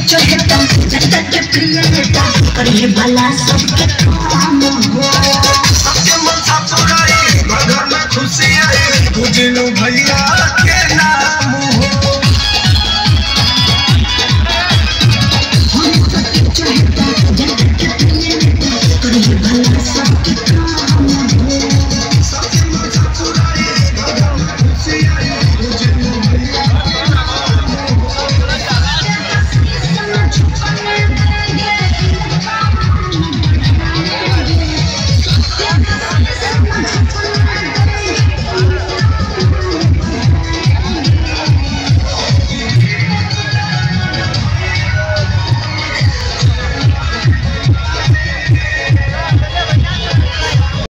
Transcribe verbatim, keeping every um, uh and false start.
जो एकदम जगत के प्रिय नेता और ये भला सबके काम हो।